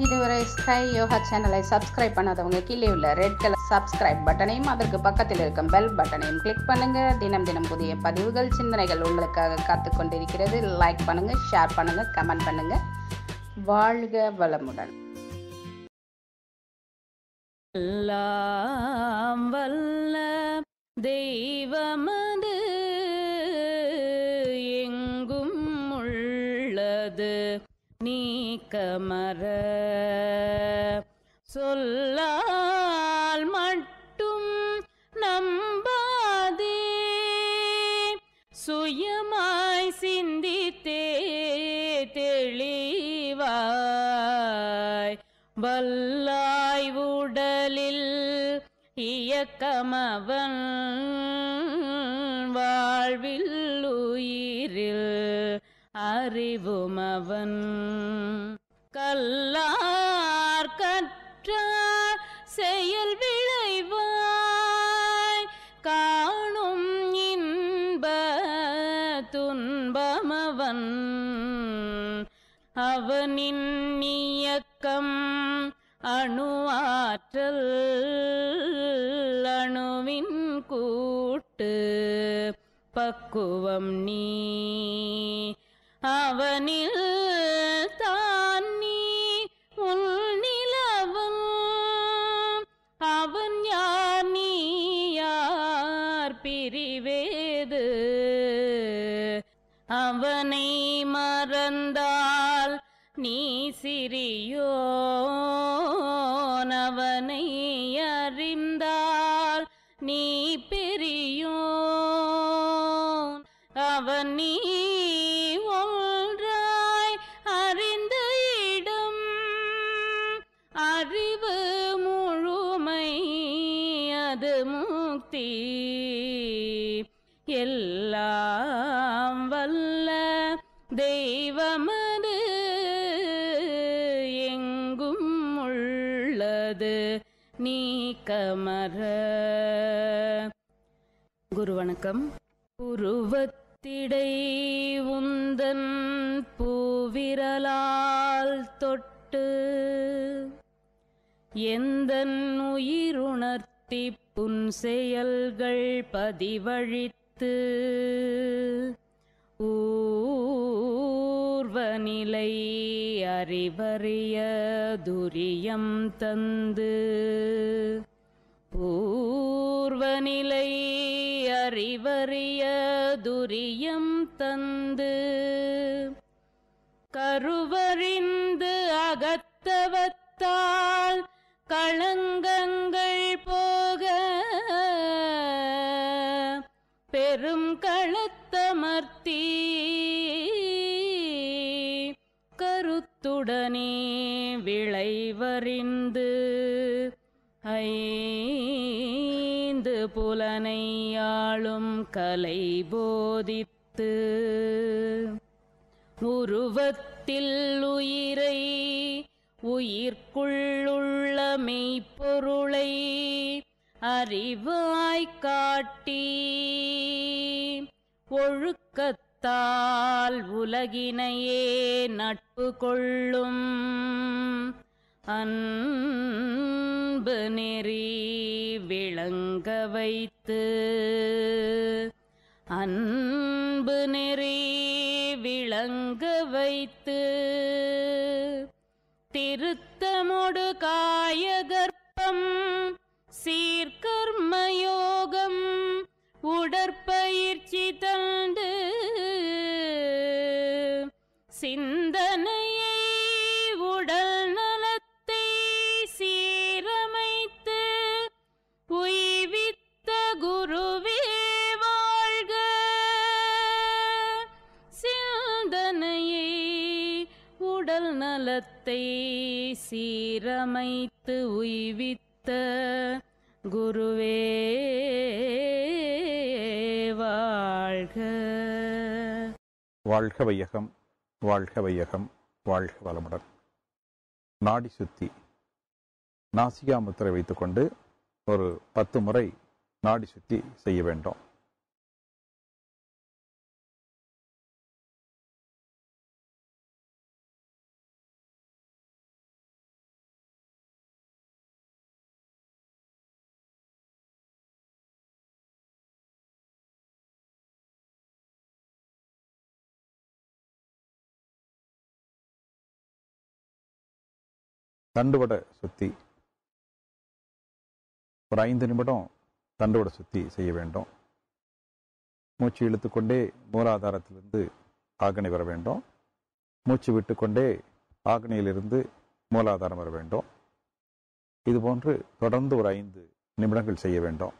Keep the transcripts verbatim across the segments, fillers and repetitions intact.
இதுவரை ஸ்கை யோகா சேனலை சப்ஸ்கிரைப் பண்ணாதவங்க கீழே உள்ள ரெட் கலர் சப்ஸ்கிரைப் பட்டனையும் அதற்கு பக்கத்தில் இருக்கும் பெல் பட்டனையும் கிளிக் பண்ணுங்க. தினம் தினம் புதிய பதிவுகள் சிந்தனைகள் உங்களுக்காக காத்து கொண்டிருக்கிறது. லைக் பண்ணுங்க, ஷேர் பண்ணுங்க, கமெண்ட் பண்ணுங்க. வாழ்க வளமுடன். எல்லாம் வல்ல தெய்வமது எங்கும் உள்ளது நீக்கமற சொல்லால் மட்டும் நம்பாதே சுயமாய் சிந்தித்தே தெளிவாய் வல்லாய் உடலில் இயக்கமவன் வாழ்வில் உயிரில் அறிவுமவன் கல்லார் கற்றார் செயல் விளைவாய் காணும் இன்ப துன்பமவன் அவனின் இயக்கம் அணுவாற்றல் அணுவின் கூட்டு பக்குவம் நீ அவனில் தான் நீ உள் நிலவும் அவன் யார் நீ யார் பிரிவேது அவனை மறந்தால் நீ சிறியோன் அவனை அறிந்தால் நீ பெரியோன் அவன் நீ ஒன்றாய் அறிந்த இடம் அறிவு முழுமை அது முக்தி எல்லாம் வல்ல தெய்வமது எங்கும் உள்ளது நீக்கமற. குரு வணக்கம். உருவத்திடை உந்தன் பூவிரலால் தொட்டு எந்தன் உயிருணர்த்தி புன் செயல்கள் பதிவழித்து ஊர்வநிலை அறிவறிய துரியம் தந்து பூர்வநிலை அறிவறிய துரியம் தந்து கருவறிந்து அகத்தவத்தால் களங்கங்கள் போக பெரும் களத்தமர்த்தி கருத்துடனே விளைவறிந்து ஐந்து புலனையாளும் கலை போதித்து உருவத்தில் உயிரை உயிர்க்குள்ளுள்ள மெய்ப்பொருளை அறிவாய்க் காட்டி ஒழுக்கத்தால் உலகினையே நட்பு கொள்ளும் அன்பு நெறி விளங்க வைத்து அன்பு நெறி விளங்க வைத்து திருத்தமொடு காயகற்பம் சீர்கர்மயோகம் உடற்பயிற்சி தந்து சிந்தனையை உடல் நலத்தை சீரமைத்து உய்வித்த குருவே வாழ்க சிந்தனையை உடல் நலத்தை சீரமைத்து உய்வித்த குருவே வாழ்க. வாழ்க வையகம், வாழ்க வையகம், வாழ்க வளமுடன். நாடி சுத்தி நாசிகா முத்திரை வைத்துக்கொண்டு ஒரு பத்து முறை நாடி சுத்தி செய்ய வேண்டும். தண்டுவட சுத்தி ஒரு ஐந்து நிமிடம் தண்டுவட சுத்தி செய்ய வேண்டும். மூச்சு இழுத்துக்கொண்டே மூலாதாரத்திலிருந்து ஆக்னை வர வேண்டும். மூச்சு விட்டுக்கொண்டே ஆக்னையிலிருந்து மூலாதாரம் வர வேண்டும். இதுபோன்று தொடர்ந்து ஒரு ஐந்து நிமிடங்கள் செய்ய வேண்டும்.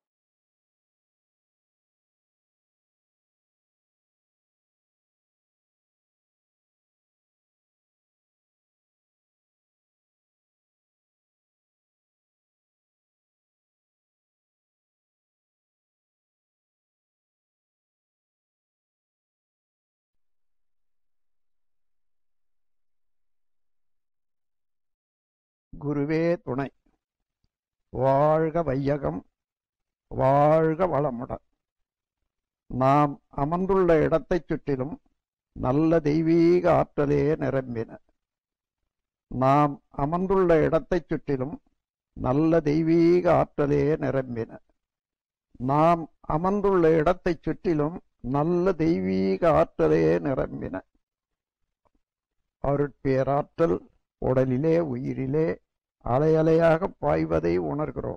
குருவே துணை. வாழ்க வையகம், வாழ்க வளமுடன். நாம் அமர்ந்துள்ள இடத்தைச் சுற்றிலும் நல்ல தெய்வீக ஆற்றலே நிரம்பின. நாம் அமர்ந்துள்ள இடத்தைச் சுற்றிலும் நல்ல தெய்வீக ஆற்றலே நிரம்பின. நாம் அமர்ந்துள்ள இடத்தைச் சுற்றிலும் நல்ல தெய்வீக ஆற்றலே நிரம்பின. அருட்பேராற்றல் உடலிலே உயிரிலே அலையலையாக பாய்வதை உணர்கிறோம்.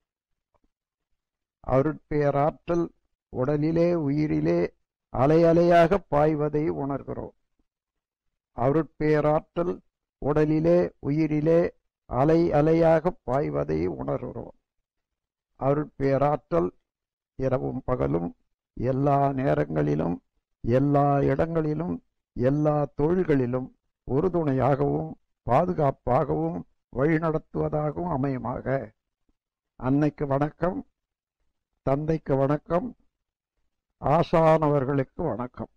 அருட்பேராற்றல் உடலிலே உயிரிலே அலையலையாக பாய்வதை உணர்கிறோம். அருட்பேராற்றல் உடலிலே உயிரிலே அலை அலையாக பாய்வதை உணர்கிறோம். அருட்பேராற்றல் இரவும் பகலும் எல்லா நேரங்களிலும் எல்லா இடங்களிலும் எல்லா தொழில்களிலும் உறுதுணையாகவும் பாதுகாப்பாகவும் வழிநடத்துவதாகவும் அமையுமாக. அன்னைக்கு வணக்கம், தந்தைக்கு வணக்கம், ஆசானவர்களுக்கு வணக்கம்.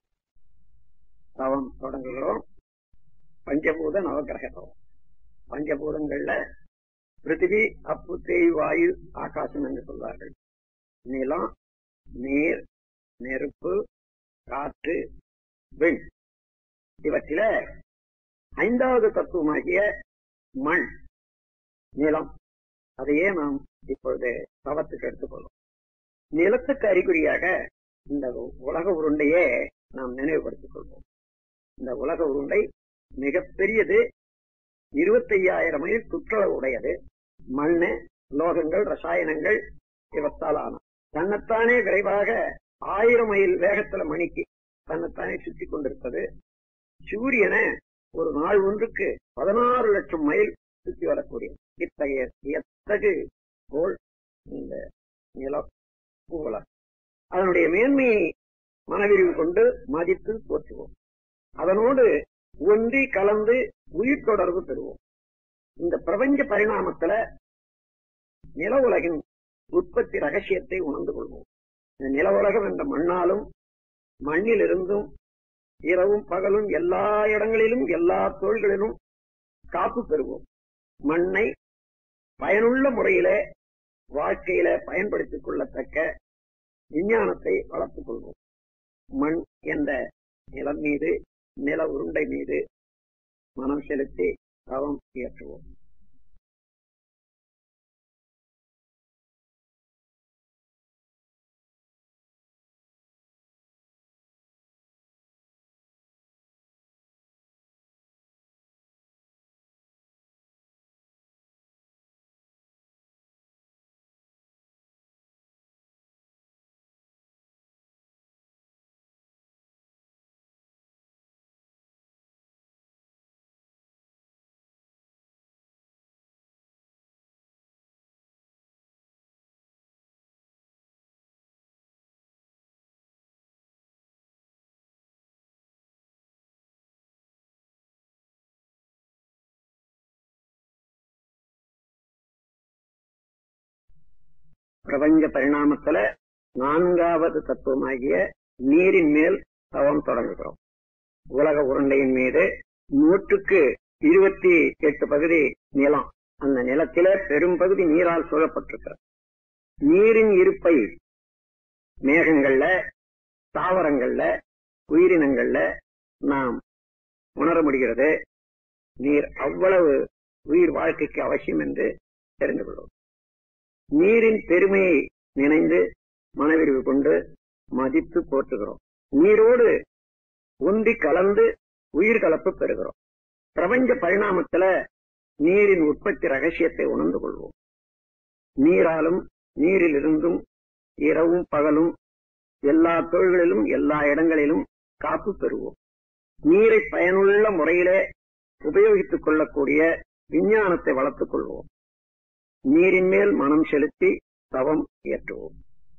தவம் தொடங்குகிறோம். பஞ்சபூத நவகிரக தவம். பஞ்சபூதங்கள்ல பிருத்திவி, அப்பு, தேய், வாயு, ஆகாசம் என்று சொல்வார்கள். நிலம், நீர், நெருப்பு, காற்று, விண். இவற்றில ஐந்தாவது தத்துவமாகிய மண், நிலம், அதையே நாம் இப்பொழுது தவத்துக்கு எடுத்துக்கொள்ளும். நிலத்துக்கு அறிகுறியாக இந்த உலக உருண்டையே நாம் நினைவுபடுத்திக் கொள்வோம். இந்த உலக உருண்டை மிகப்பெரியது, இருபத்தி ஐயாயிரம் மைல் சுற்றளவு உடையது. மண்ணு, லோகங்கள், ரசாயனங்கள் இவற்றால் ஆன தன்னைத்தானே விரைவாக ஆயிரம் மைல் வேகத்துல மணிக்கு தன்னைத்தானே சுற்றி கொண்டிருப்பது. சூரியனை ஒரு நாள் ஒன்றுக்கு பதினாறு லட்சம் மைல் சுற்றி வரக்கூடிய இத்தகைய எத்தகு கோள் இந்த நிலம் உலகம். அதனுடைய மேன்மையை மனவிரிவு கொண்டு மதித்து போற்றுவோம். அதனோடு ஒன்றி கலந்து உயிர் தொடர்பு பெறுவோம். இந்த பிரபஞ்ச பரிணாமத்துல நில உலகின் உற்பத்தி ரகசியத்தை உணர்ந்து கொள்வோம். இந்த நில உலகம் என்ற மண்ணாலும் மண்ணிலிருந்தும் இரவும் பகலும் எல்லா இடங்களிலும் எல்லா தொழில்களிலும் காப்பு பெறுவோம். மண்ணை பயனுள்ள முறையில வாழ்க்கையில பயன்படுத்திக் கொள்ளத்தக்க விஞ்ஞானத்தை வளர்த்துக் கொள்வோம். மண் என்ற நிலம் மீது, நில உருண்டை மீது மனம் செலுத்தி தவம் இயற்றுவோம். பிரபஞ்ச பரிணாமத்துல நான்காவது தத்துவமாகிய நீரின் மேல் தவம் தொடங்குகிறோம். உலக உருண்டையின் மீது நூற்றுக்கு இருபத்தி எட்டு பகுதி நிலம். அந்த நிலத்தில பெரும் பகுதி நீரால் சூழப்பட்டிருக்கிறது. நீரின் இருப்பை மேகங்கள்ல, தாவரங்கள்ல, உயிரினங்கள்ல நாம் உணர முடிகிறது. நீர் அவ்வளவு உயிர் வாழ்க்கைக்கு அவசியம் என்று தெரிந்து கொள்வோம். நீரின் பெருமையை நினைந்து மனவிரிவு கொண்டு மதித்து போற்றுகிறோம். நீரோடு ஒன்றி கலந்து உயிர் கலப்பு பெறுகிறோம். பிரபஞ்ச பரிணாமத்துல நீரின் உற்பத்தி ரகசியத்தை உணர்ந்து கொள்வோம். நீராலும் நீரிலிருந்தும் இரவும் பகலும் எல்லா தொழில்களிலும் எல்லா இடங்களிலும் காப்பு பெறுவோம். நீரை பயனுள்ள முறையிலே உபயோகித்துக் கொள்ளக்கூடிய விஞ்ஞானத்தை வளர்த்துக் கொள்வோம். நீரின் மேல் மனம் செலுத்தி தவம் இயற்றுவோம்.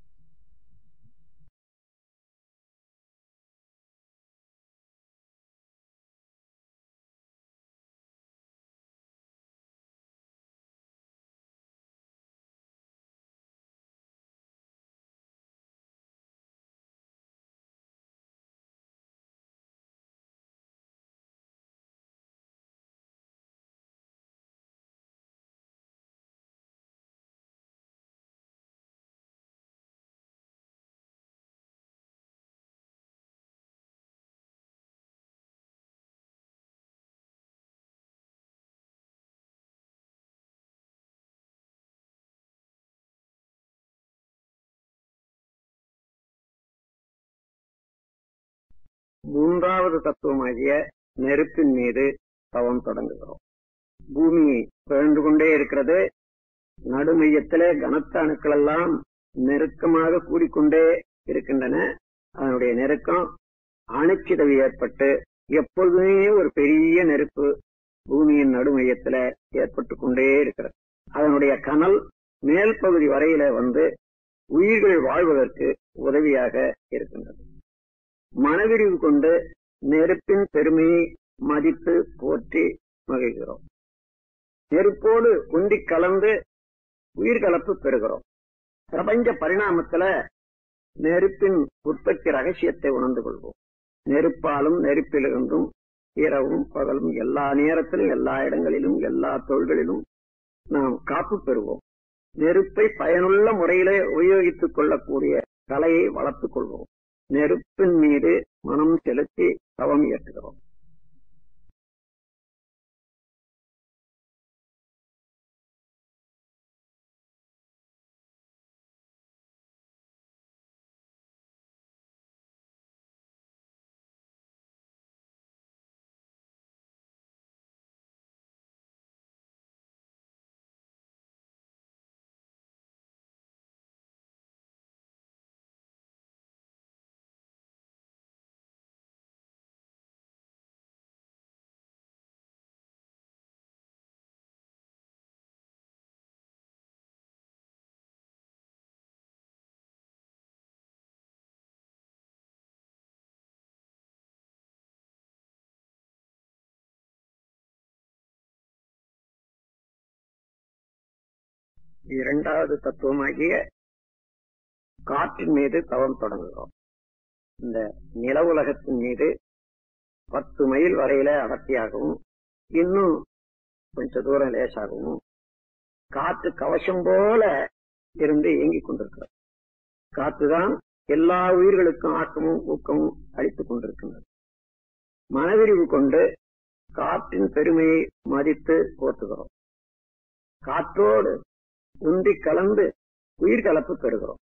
மூன்றாவது தத்துவமாகிய நெருப்பின் மீது தவம் தொடங்குகிறோம். பூமி பிறந்து கொண்டே இருக்கிறது. நடுமையத்திலே கனத்த அணுக்கள் எல்லாம் நெருக்கமாக கூடிக்கொண்டே இருக்கின்றன. அதனுடைய நெருக்கம் அணுச்சிதவு ஏற்பட்டு எப்பொழுதுமே ஒரு பெரிய நெருப்பு பூமியின் நடுமையத்தில ஏற்பட்டு கொண்டே இருக்கிறது. அதனுடைய கனல் மேல் பகுதி வரையில வந்து உயிர்கள் வாழ்வதற்கு உதவியாக இருக்கின்றது. மனவிரிவு கொண்டு நெருப்பின் பெருமையை மதித்து போற்றி மகிழ்கிறோம். நெருப்போடு ஒன்றி கலந்து உயிர்கலப்பு பெறுகிறோம். பிரபஞ்ச பரிணாமத்துல நெருப்பின் உற்பத்தி ரகசியத்தை உணர்ந்து கொள்வோம். நெருப்பாலும் நெருப்பிலிருந்தும் இரவும் பகலும் எல்லா நேரத்திலும் எல்லா இடங்களிலும் எல்லா தொழில்களிலும் நாம் காப்பு பெறுவோம். நெருப்பை பயனுள்ள முறையிலே உபயோகித்துக் கொள்ளக்கூடிய கலையை வளர்த்துக் கொள்வோம். நெருப்பின் மீது மனம் செலுத்தி தவம் இயற்றுகிறோம். இரண்டாவது தத்துவமாகிய காற்றின் மீது தவம் தொடங்குகிறோம். இந்த நில உலகத்தின் மீது பத்து மைல் வரையில அடர்த்தியாகவும் இன்னும் கொஞ்ச தூரம் லேசாகவும் காற்று கவசம் போல இருந்து இயங்கிக் கொண்டிருக்கிறது. காற்றுதான் எல்லா உயிர்களுக்கும் ஆக்கமும் ஊக்கமும் அளித்துக் கொண்டிருக்கின்றது. மனவிரிவு கொண்டு காற்றின் பெருமையை மதித்து போற்றுகிறோம். காற்றோடு ஒன்றி கலந்து உயிர்கலப்பு பெறுகிறோம்.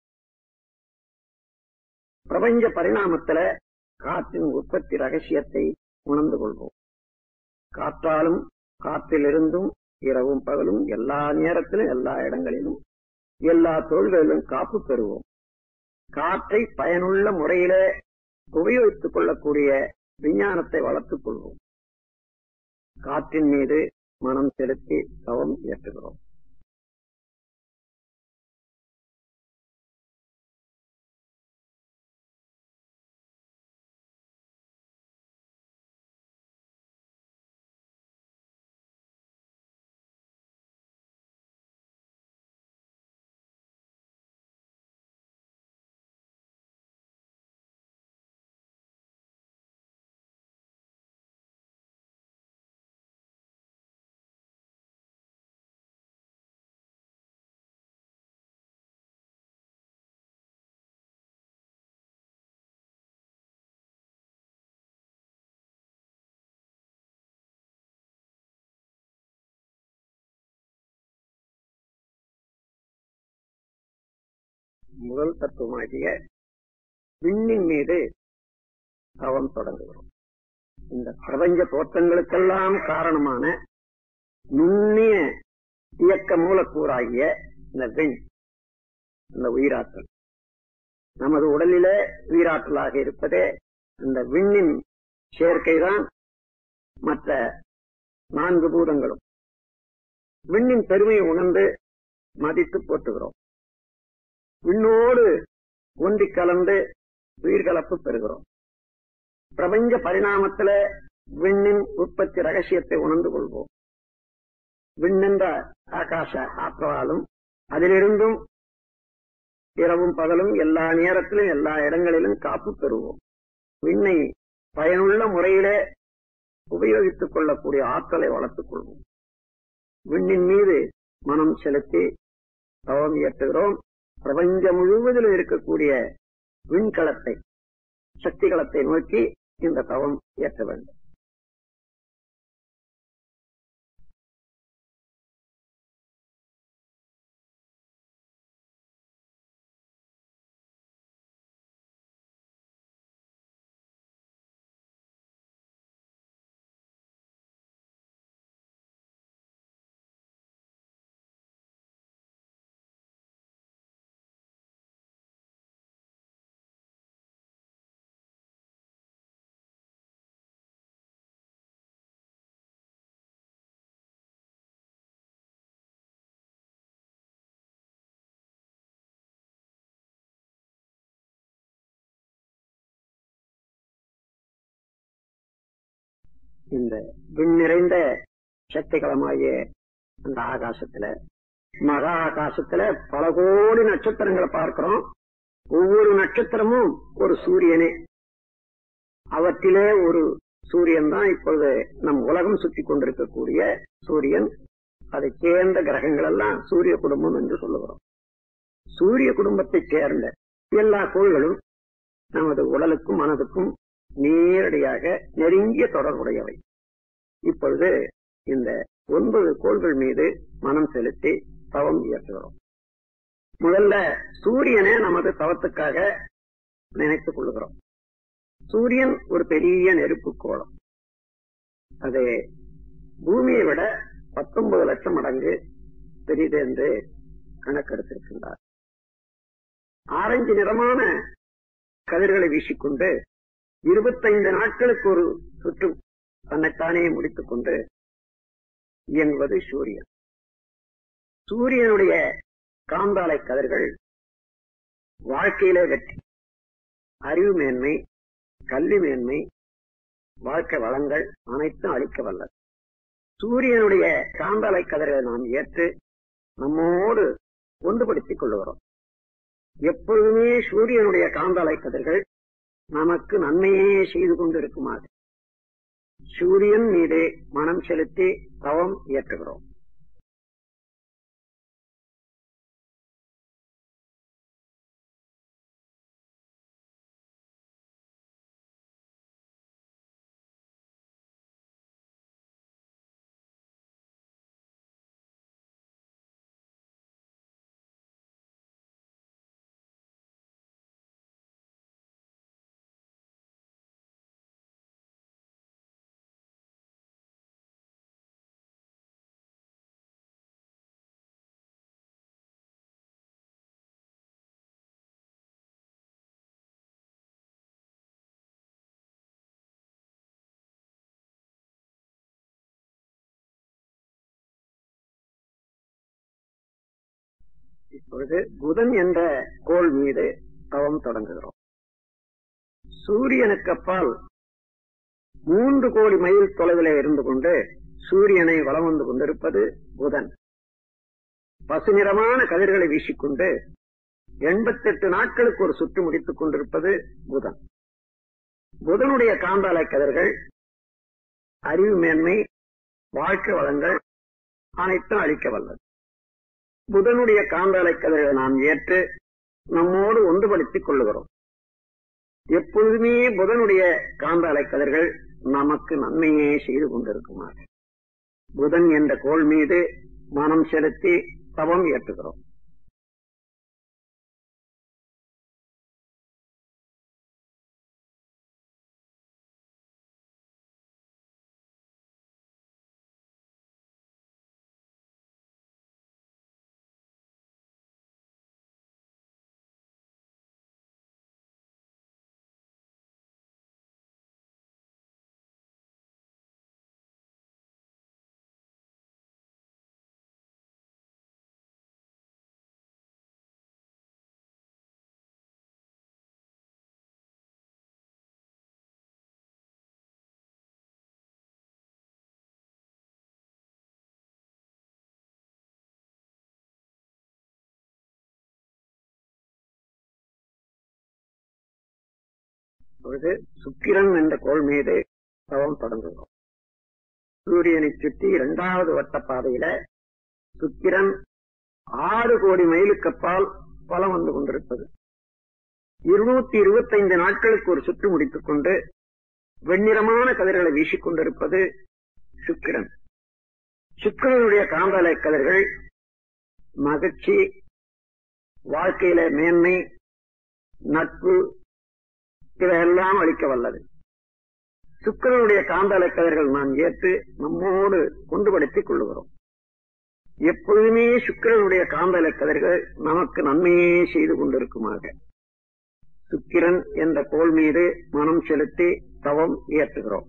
பிரபஞ்ச பரிணாமத்தில காற்றின் உற்பத்தி ரகசியத்தை உணர்ந்து கொள்வோம். காற்றாலும் காற்றிலிருந்தும் இரவும் பகலும் எல்லா நேரத்திலும் எல்லா இடங்களிலும் எல்லா தொழில்களிலும் காப்பு பெறுவோம். காற்றை பயனுள்ள முறையிலே உபயோகித்துக் கொள்ளக்கூடிய விஞ்ஞானத்தை வளர்த்துக் கொள்வோம். காற்றின் மீது மனம் செலுத்தி தவம் இயற்றுகிறோம். முதல் தத்துவமாகிய விண்ணின் மீது தவம் தொடங்குகிறோம். இந்த பிரபஞ்ச தோற்றங்களுக்கெல்லாம் காரணமான நுண்ணிய இயக்க மூலக்கூறாகிய இந்த விண், இந்த உயிராற்றல். நமது உடலிலே உயிராற்றலாக இருப்பதே இந்த விண்ணின் சேர்க்கைதான். மற்ற நான்கு பூதங்களும் விண்ணின் பெருமையை உணர்ந்து மதித்து போற்றுகிறோம். விண்ணோடு ஒன்றி கலந்து உயிர்கலப்பு பெறுகிறோம். பிரபஞ்ச பரிணாமத்தில விண்ணின் உற்பத்தி ரகசியத்தை உணர்ந்து கொள்வோம். விண்ணென்ற ஆகாச ஆற்றலாலும் அதிலிருந்தும் இரவும் பகலும் எல்லா நேரத்திலும் எல்லா இடங்களிலும் காப்பு பெறுவோம். விண்ணை பயனுள்ள முறையிலே உபயோகித்துக் கொள்ளக்கூடிய ஆற்றலை வளர்த்துக் கொள்வோம். விண்ணின் மீது மனம் செலுத்தி தவம் இயற்றுகிறோம். பிரபஞ்சம் முழுவதிலும் இருக்கக்கூடிய விண்கலத்தை, சக்தி களத்தை நோக்கி இந்த தவம் இயற்ற வேண்டும். இந்த விண் நிறைந்த சக்தி களமாகிய அந்த ஆகாசத்துல, மகா ஆகாசத்துல பல கோடி நட்சத்திரங்களை பார்க்கிறோம். ஒவ்வொரு நட்சத்திரமும் ஒரு சூரியனே. அவற்றிலே ஒரு சூரியன் தான் இப்பொழுது நம் உலகம் சுற்றி கொண்டிருக்கக்கூடிய சூரியன். அதை சேர்ந்த கிரகங்கள் எல்லாம் சூரிய குடும்பம் என்று சொல்லுகிறோம். சூரிய குடும்பத்தைச் சேர்ந்த எல்லா கோள்களும் நமது உடலுக்கும் மனதுக்கும் நேரடியாக நெருங்கிய தொடர்புடையவை. இப்பொழுது இந்த ஒன்பது கோள்கள் மீது மனம் செலுத்தி தவம் இயற்றுகிறோம். முதல்ல சூரியனை நமது தவத்துக்காக நினைத்துக் கொள்கிறோம். சூரியன் ஒரு பெரிய நெருப்பு கோளம். அது பூமியை விட பத்தொன்பது லட்சம் மடங்கு பெரிது என்று கணக்கெடுத்திருக்கின்றார். ஆரஞ்சு நிறமான கதிர்களை வீசிக்கொண்டு இருபத்தைந்து நாட்களுக்கு ஒரு சுற்று தன்னைத்தானே முடித்துக் கொண்டு இயங்குவது சூரியன். சூரியனுடைய காந்தாலை கதிர்கள் வாழ்க்கையிலே வெற்றி, அறிவு மேன்மை, கல்வி மேன்மை, வாழ்க்கை வளங்கள் அனைத்தும் அளிக்க வல்லது. சூரியனுடைய காந்தாலை கதிர்களை நாம் ஏற்று நம்மோடு ஒன்றுபடுத்திக் கொள்ளுகிறோம். எப்பொழுதுமே சூரியனுடைய காந்தாலை கதிர்கள் நமக்கு நன்மையே செய்து கொண்டிருக்குமாறு சூரியன் மீது மனம் செலுத்தி தவம் இயற்றுகிறோம். இப்பொழுது புதன் என்ற கோள் மீது தவம் தொடங்குகிறோம். சூரியனுக்கு அப்பால் மூன்று கோடி மைல் தொலைவில் இருந்து கொண்டு சூரியனை வலம் வந்து கொண்டிருப்பது புதன். பசுநிறமான கதிர்களை வீசிக்கொண்டு எண்பத்தி எட்டு நாட்களுக்கு ஒரு சுற்று முடித்துக் கொண்டிருப்பது புதன். புதனுடைய காந்தாலை கதிர்கள் அறிவு மேன்மை, வாழ்க்கை வளங்கள் அனைத்தும் அளிக்க வல்லது. புதனுடைய காந்தாலை கதிர்களை நாம் ஏற்று நம்மோடு ஒன்றுபடுத்திக் கொள்ளுகிறோம். எப்பொழுதுமே புதனுடைய காந்தாலை கதிர்கள் நமக்கு நன்மையே செய்து கொண்டிருக்குமாறு புதன் என்ற கோள் மீது மனம் செலுத்தி தவம் இயற்றுகிறோம். பொழுது சுக்கிரன் என்ற கோள் மீது தவம் தொடங்குகிறோம். சூரியனை சுற்றி இரண்டாவது வட்ட பாதையில சுக்கிரன் ஆறு கோடி மைலுக்கு அப்பால் பலம் வந்து கொண்டிருப்பது. இருநூத்தி இருபத்தி ஐந்து நாட்களுக்கு ஒரு சுற்று முடித்துக் கொண்டு வெண்ணிறமான கதிர்களை வீசிக் கொண்டிருப்பது சுக்கிரன். சுக்கிரனுடைய காந்தலை கதிர்கள் மகிழ்ச்சி, வாழ்க்கையில மேன்மை, நட்பு இவையெல்லாம் அளிக்க வல்லது. சுக்கிரனுடைய காந்தலை கதிர்கள் நாம் ஏற்று நம்மோடு கொண்டுபடுத்திக் கொள்ளுகிறோம். எப்பொழுதுமே சுக்கிரனுடைய காந்தலை கதிர்கள் நமக்கு நன்மையே செய்து கொண்டிருக்குமாக சுக்கிரன் என்ற கோள் மீது மனம் செலுத்தி தவம் இயற்றுகிறோம்.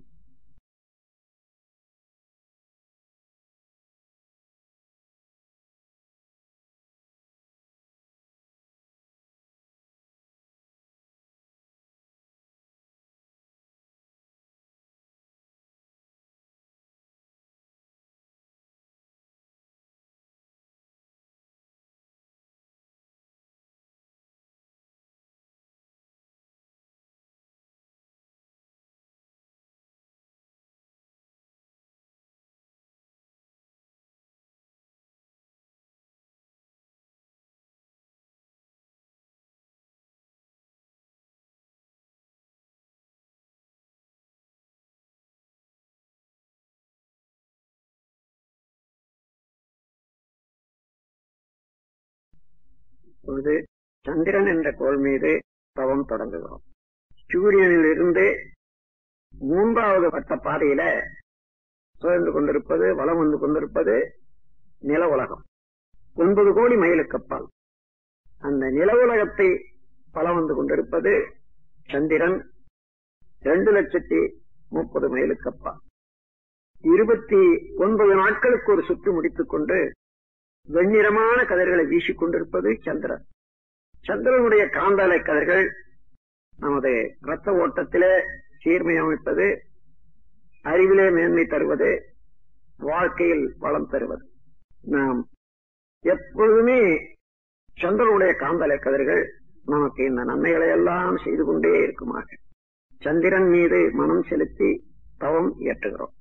இப்பொழுது சந்திரன் என்ற கோள் மீது தவம் தொடங்குகிறோம். சூரியனில் இருந்து மூன்றாவது வட்ட பாதையில சுழன்று கொண்டிருப்பது, வலம் வந்து கொண்டிருப்பது நில உலகம். ஒன்பது கோடி மைலுக்கு அப்பால் அந்த நில உலகத்தை வலம் வந்து கொண்டிருப்பது சந்திரன். இரண்டு லட்சத்தி முப்பது மைலுக்கு அப்பால் இருபத்தி ஒன்பது நாட்களுக்கு ஒரு சுற்று முடித்துக் கொண்டு வெண்ணிறமான கதிர்களை வீசிக் கொண்டிருப்பது சந்திரன். சந்திரனுடைய காந்தாலை கதிர்கள் நமது இரத்த ஓட்டத்திலே சீர்மை அமைப்பது, அறிவிலே மேன்மை தருவது, வாழ்க்கையில் வளம் தருவது. நாம் எப்பொழுதுமே சந்திரனுடைய காந்தாலை கதிர்கள் நமக்கு இந்த நன்மைகளை எல்லாம் செய்து கொண்டே இருக்குமாக சந்திரன் மீது மனம் செலுத்தி தவம் இயற்றுகிறோம்.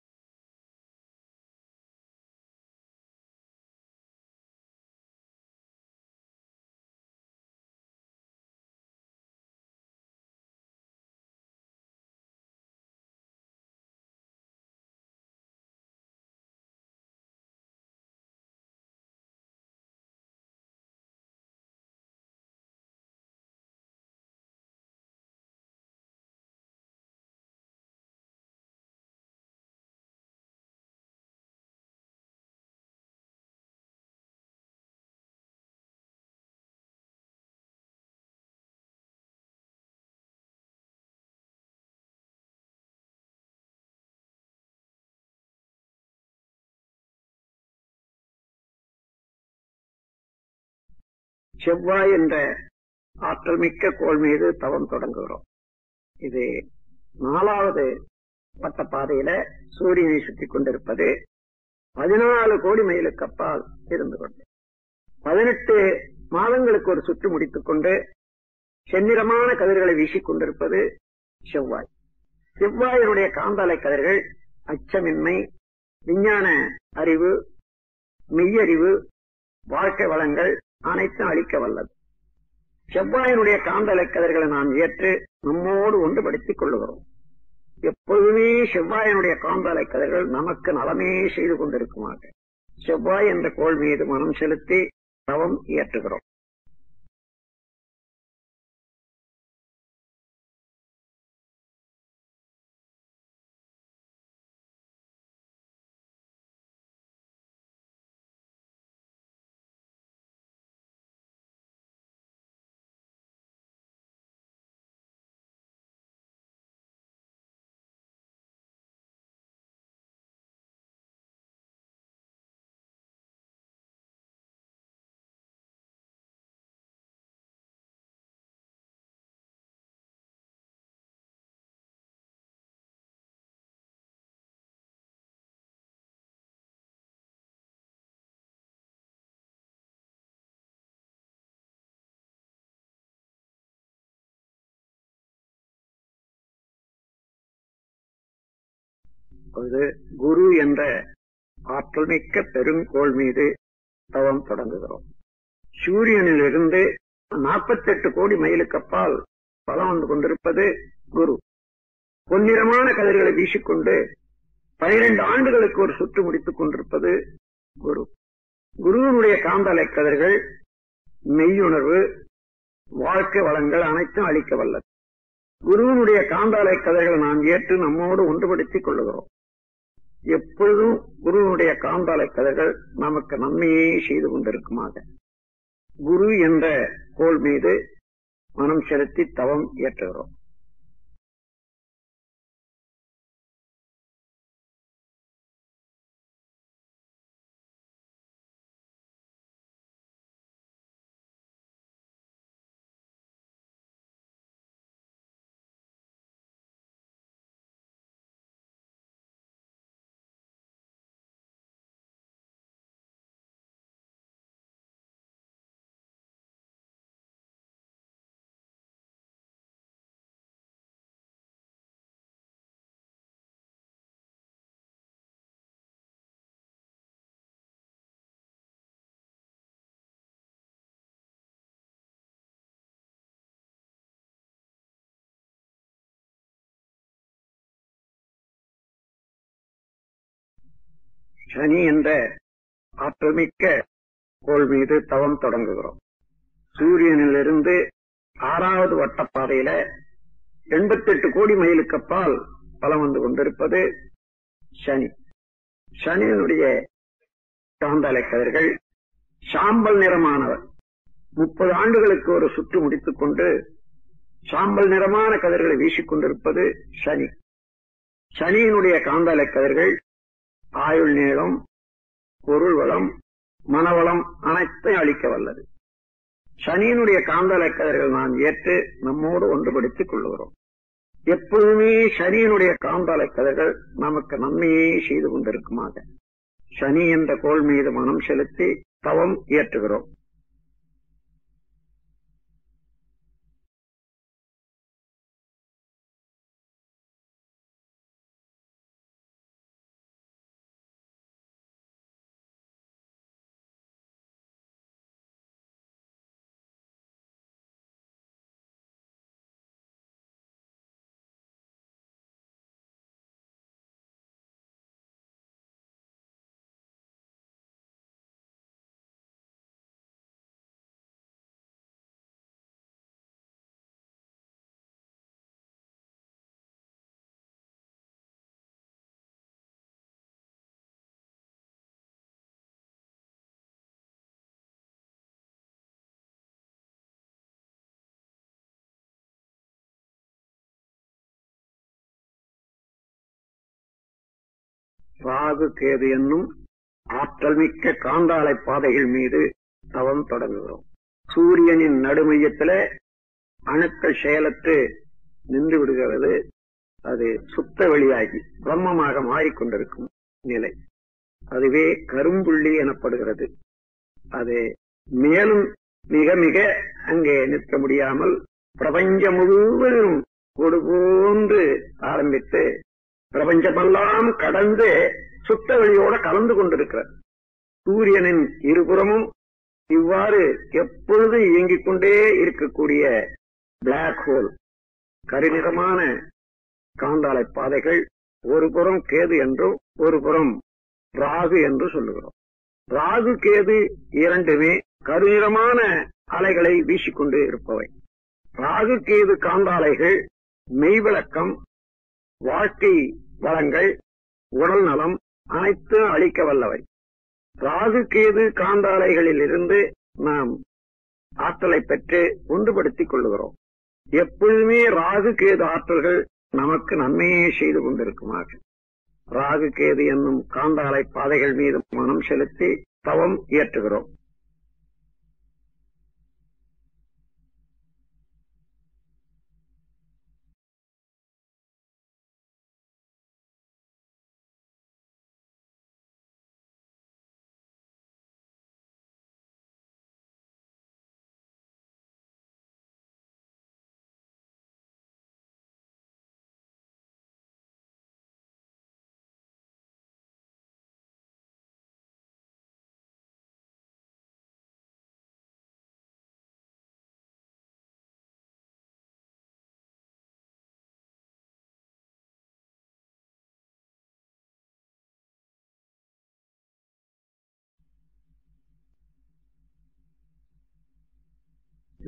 செவ்வாய் என்ற ஆற்றல் மிக்க கோள் மீது தவம் தொடங்குகிறோம். இது நாலாவது வட்ட பாதையில சூரியனை சுற்றிக் கொண்டிருப்பது. பதினாலு கோடி மைலுக்கு அப்பால் இருந்து கொண்டு பதினெட்டு மாதங்களுக்கு ஒரு சுற்று முடித்துக் கொண்டு செந்நிறமான கதிர்களை வீசிக் கொண்டிருப்பது செவ்வாய். செவ்வாயினுடைய காந்தாலை கதிர்கள் அச்சமின்மை, விஞ்ஞான அறிவு, மெய்யறிவு, வாழ்க்கை வளங்கள் அனைத்தும் அளிக்க வல்லது. செவ்வாயினுடைய காந்தலை கதிர்களை நாம் ஏற்று நம்மோடு ஒன்றுபடுத்திக் கொள்ளுகிறோம். எப்பொழுதுமே செவ்வாயினுடைய காந்தலை கதிர்கள் நமக்கு நலமே செய்து கொண்டிருக்குமாக செவ்வாய் என்ற கோள் மீது மனம் செலுத்தி தவம் இயற்றுகிறோம். அது குரு என்ற ஆற்றல் மிக்க பெருங்கோள் மீது தவம் தொடங்குகிறோம். சூரியனில் இருந்து நாற்பத்தி எட்டு கோடி மைலுக்கு அப்பால் பலம் வந்து கொண்டிருப்பது குரு. பொன்னிறமான கதிர்களை வீசிக்கொண்டு பனிரெண்டு ஆண்டுகளுக்கு ஒரு சுற்று முடித்துக் கொண்டிருப்பது குரு. குருவினுடைய காந்தலை கதிர்கள் மெய்யுணர்வு, வாழ்க்கை வளங்கள் அனைத்தும் அளிக்க வல்லது. குருவினுடைய காந்தாலை கதைகளை நாம் ஏற்று நம்மோடு ஒன்றுபடுத்திக் கொள்ளுகிறோம். எப்பொழுதும் குருவினுடைய காந்தாலை கதைகள் நமக்கு நன்மையே செய்து கொண்டிருக்குமாக குரு என்ற கோள் மீது மனம் செலுத்தி தவம் ஏற்றுகிறோம். சனி என்ற ஆற்றல்மிக்க கோள் மீது தவம் தொடங்குகிறோம். சூரியனிலிருந்து ஆறாவது வட்டப்பாதையில எண்பத்தி எட்டு கோடி மைலுக்கு அப்பால் பலம் வந்து கொண்டிருப்பது சனி. சனியினுடைய காந்தாலை கதிர்கள் சாம்பல் நிறமானவர். முப்பது ஆண்டுகளுக்கு ஒரு சுற்று முடித்துக் கொண்டு சாம்பல் நிறமான கதிர்களை வீசிக்கொண்டிருப்பது சனி. சனியினுடைய காந்தாலை கதிர்கள் ஆயுள் நீளம், பொருள் வளம், மனவளம் அனைத்தையும் அளிக்க வல்லது. சனியினுடைய காந்தாலை கதிர்கள் நாம் ஏற்று நம்மோடு ஒன்றுபடுத்திக் கொள்ளுகிறோம். எப்பொழுதுமே சனியினுடைய காந்தாலை கதிர்கள் நமக்கு நன்மையே செய்து கொண்டிருக்குமாக சனி என்ற கோள் மீது மனம் செலுத்தி தவம் இயற்றுகிறோம். ராகு கேது என்னும் ஆற்றல் மிக்க காந்தாலை பாதைகள் மீது தவம் தொடங்குகிறோம். சூரியனின் நடுமையத்தில அணுக்கள் செயலற்று நின்று விடுகிறது. அது சுத்த வெளியாகி பிரம்மமாக மாறிக்கொண்டிருக்கும் நிலை, அதுவே கரும்புள்ளி எனப்படுகிறது. அது மேலும் மிக மிக அங்கே நிற்க முடியாமல் பிரபஞ்சம் முழுவதும் கொடு போன்று ஆரம்பித்து பிரபஞ்சமெல்லாம் கடந்து சுத்த வெளியோட கலந்து கொண்டிருக்கிறது. சூரியனின் இருபுறமும் இவ்வாறு எப்பொழுது இயங்கிக் கொண்டே இருக்கக்கூடிய பிளாக் ஹோல் கருநிறமான காந்தாலை பாதைகள் ஒரு புறம் கேது என்றும் ஒரு புறம் ராகு என்று சொல்லுகிறோம். ராகு கேது இரண்டுமே கருநிறமான அலைகளை வீசிக்கொண்டு இருப்பவை. ராகு கேது காந்தாலைகள் மெய்விளக்கம், வாழ்க்கை வளங்கள், உடல் நலம் அனைத்தும் அளிக்க வல்லவை. ராகு கேது காந்தாலைகளில் இருந்து நாம் ஆற்றலை பெற்று ஒன்றுபடுத்திக் கொள்ளுகிறோம். எப்பொழுதுமே ராகு கேது ஆற்றல்கள் நமக்கு நன்மையே செய்து கொண்டிருக்குமாக ராகு கேது என்னும் காந்தாலை பாதைகள் மீது மனம் செலுத்தி தவம் இயற்றுகிறோம்.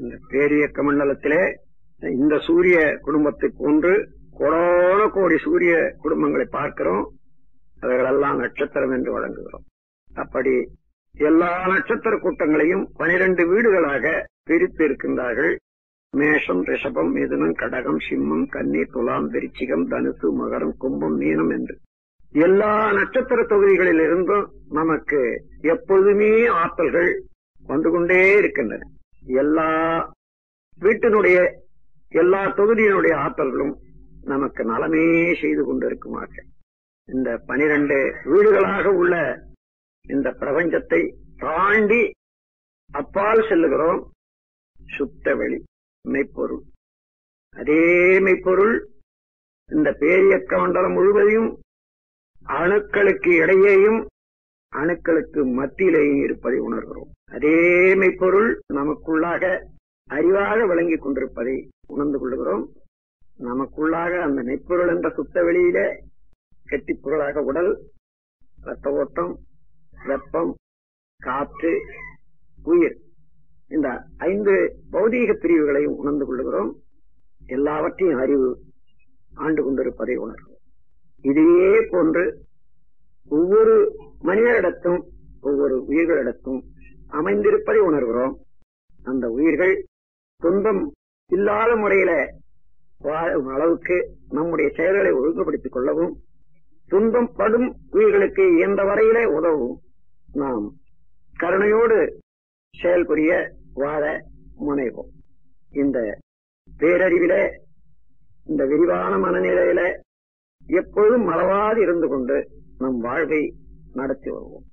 இந்த பேரியக்க மண்டலத்திலே இந்த சூரிய குடும்பத்தை போன்று கோடான கோடி சூரிய குடும்பங்களை பார்க்கிறோம். அவைகளெல்லாம் நட்சத்திரம் என்று வழங்குகிறோம். அப்படி எல்லா நட்சத்திர கூட்டங்களையும் பனிரெண்டு வீடுகளாக பிரித்து இருக்கின்றார்கள். மேஷம், ரிஷபம், மிதுனம், கடகம், சிம்மம், கன்னி, துலாம், விருச்சிகம், தனுசு, மகரம், கும்பம், மீனம் என்று எல்லா நட்சத்திர தொகுதிகளில் இருந்தும் நமக்கு எப்பொழுதுமே ஆற்றல்கள் வந்து கொண்டே இருக்கின்றன. எல்லா வீட்டினுடைய எல்லா தொகுதியினுடைய ஆற்றல்களும் நமக்கு நலமே செய்து கொண்டிருக்குமாறு இந்த பனிரெண்டு வீடுகளாக உள்ள இந்த பிரபஞ்சத்தை தாண்டி அப்பால் செல்லுகிறோம். சுத்த வெளி மெய்ப்பொருள். அதே மெய்ப்பொருள் இந்த பேரியக்க மண்டலம் முழுவதையும் அணுக்களுக்கு இடையேயும் அணுக்களுக்கு மத்தியிலேயும் இருப்பதை உணர்கிறோம். அதே மெய்ப்பொருள் நமக்குள்ளாக அறிவாக விளங்கிக் கொண்டிருப்பதை உணர்ந்து கொள்கிறோம். நமக்குள்ளாக அந்த மெய்ப்பொருள் என்ற சுத்த வெளியிலே கெட்டிப்பொருளாக உடல், இரத்த ஓட்டம், வெப்பம், காற்று, உயிர், இந்த ஐந்து பௌதீக பிரிவுகளையும் உணர்ந்து கொள்கிறோம். எல்லாவற்றையும் அறிவு ஆண்டு கொண்டிருப்பதை உணர்கிறோம். இதையே போன்று ஒவ்வொரு மனிதரிடத்தும் ஒவ்வொரு உயிர்களிடத்தும் அமைந்திருப்பதை உணர்கிறோம். அந்த உயிர்கள் துன்பம் இல்லாத முறையில வாழும் அளவுக்கு நம்முடைய செயல்களை ஒழுங்குபடுத்திக் கொள்ளவும், துன்பம் படும் உயிர்களுக்கு இயன்ற வரையிலே உதவும் நாம் கருணையோடு செயல்புரிய வாழ முனைவோம். இந்த பேரறிவில, இந்த விரிவான மனநிலையில எப்பொழுதும் மறவாது இருந்து கொண்டு நம் வாழ்வை நடத்தி வருவோம்.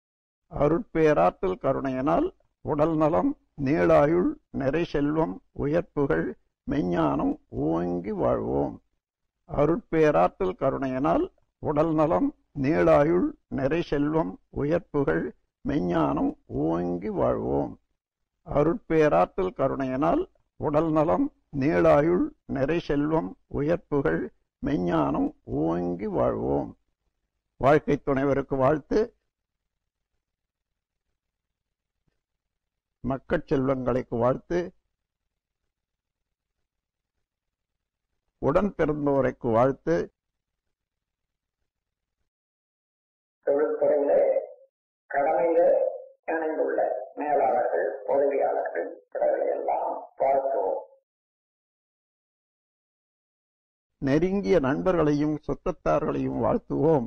அருட்பேராற்றல் கருணையினால் உடல் நலம், நீளாயுள், நிறை செல்வம், உயர்ப்புகள், மெஞ்ஞானம் ஓங்கி வாழ்வோம். அருட்பேராற்றல் கருணையினால் உடல் நலம், நீளாயுள், நிறை செல்வம், உயர்ப்புகள், மெஞ்ஞானம் ஓங்கி வாழ்வோம். அருட்பேராற்றல் கருணையினால் உடல் நலம், நீளாயுள், நிறை செல்வம், உயர்ப்புகள், மெஞ்ஞானம் ஓங்கி வாழ்வோம். வாழ்க்கை துணைவருக்கு வாழ்த்து. மக்கட் செல்வங்களுக்கு வாழ்த்து. உடன் பிறந்தோரைக்கு வாழ்த்து. தொழில்துறையில கடமையில இணைந்துள்ள மேலாளர்கள், உதவியாளர்கள் இவர்களை எல்லாம் வாழ்த்துவோம். நெருங்கிய நண்பர்களையும் சுற்றத்தார்களையும் வாழ்த்துவோம்.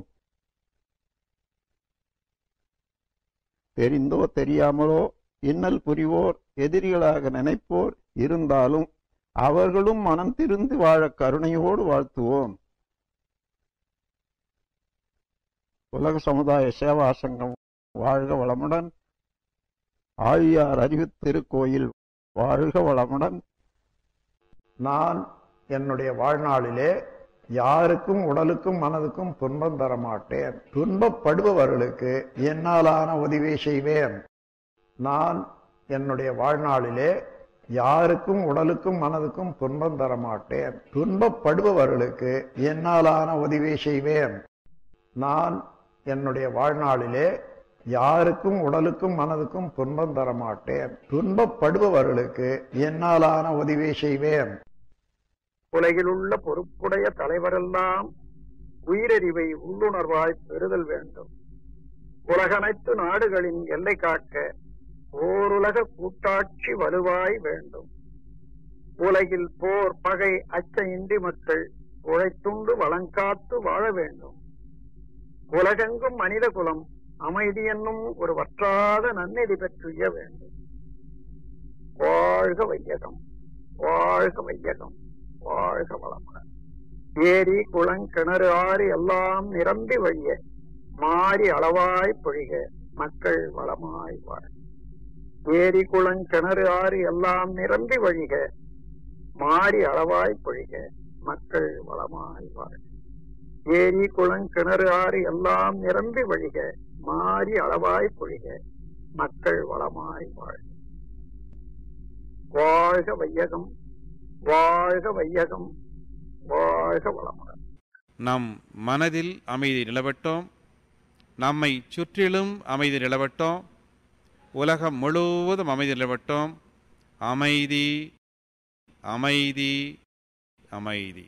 தெரிந்தோ தெரியாமலோ இன்னல் புரிவோர், எதிரிகளாக நினைப்போர் இருந்தாலும் அவர்களும் மனம் திருந்து வாழ கருணையோடு வாழ்த்துவோம். உலக சமுதாய சேவா சங்கம் வாழ்க வளமுடன். ஆழியார் அறிவு திருக்கோயில் வாழ்க வளமுடன். நான் என்னுடைய வாழ்நாளிலே யாருக்கும் உடலுக்கும் மனதுக்கும் துன்பம் தரமாட்டேன். துன்பப்படுபவர்களுக்கு என்னாலான உதவி செய்வேன். நான் என்னுடைய வாழ்நாளிலே யாருக்கும் உடலுக்கும் மனதுக்கும் துன்பம் தரமாட்டேன். துன்பப்படுபவர்களுக்கு என்னாலான உதவி செய்வேன். நான் என்னுடைய வாழ்நாளிலே யாருக்கும் உடலுக்கும் மனதுக்கும் துன்பம் தரமாட்டேன். துன்பப்படுபவர்களுக்கு என்னாலான உதவி செய்வேன். உலகில் உள்ள பொறுப்புடைய தலைவரெல்லாம் உயிரறிவை உள்ளுணர்வாய் பெறுதல் வேண்டும். உலகனைத்து நாடுகளின் எல்லை காக்க ஓருலக கூட்டாட்சி வலுவாய் வேண்டும். உலகில் போர், பகை, அச்ச இன்றி மக்கள் உழைத்துண்டு வளங்காத்து வாழ வேண்டும். உலகெங்கும் மனித குலம் அமைதி என்னும் ஒரு வற்றாத நன்னெறி பெற்றுய வேண்டும். வாழ்க வையகம், வாழ்க வையகம், வாழ்க வளமுடன். ஏரி, குளம், கிணறு, ஆறு எல்லாம் நிரம்பி வழிய மாறி அளவாய் பொழிக மக்கள் வளமாய் வாழ. ஏரி, குளம், கிணறு, ஆறு எல்லாம் நிரம்பி வழிக மாறி அளவாய் பொழிக மக்கள் வளமாய் வாழ. ஏரி, குளம், கிணறு, ஆறு எல்லாம் நிரம்பி வழிக மாறி அளவாய் பொழிக மக்கள் வளமாய் வாழ. வாழ்க வையகம், வாழ்க வையகம், வாழ்க வளமுடன். நம் மனதில் அமைதி நிலவட்டும். நம்மை சுற்றிலும் அமைதி நிலவட்டும். உலகம் முழுவதும் அமைதி நிலவட்டும். அமைதி, அமைதி, அமைதி.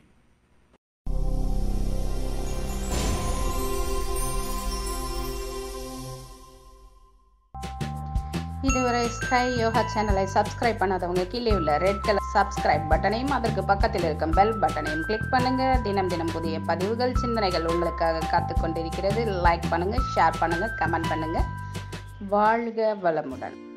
இதுவரை ஸ்கை யோகா சேனலை சப்ஸ்கிரைப் பண்ணாதவங்க கீழே உள்ள ரெட் கலர் சப்ஸ்கிரைப் பட்டனையும் அதற்கு பக்கத்தில் இருக்கும் பெல் பட்டனையும் கிளிக் பண்ணுங்க. தினம் தினம் புதிய பதிவுகள், சிந்தனைகள் உங்களுக்காக காத்து கொண்டிருக்கிறது. லைக் பண்ணுங்க, ஷேர் பண்ணுங்க, கமெண்ட் பண்ணுங்க. வாழ்க வளமுடன்.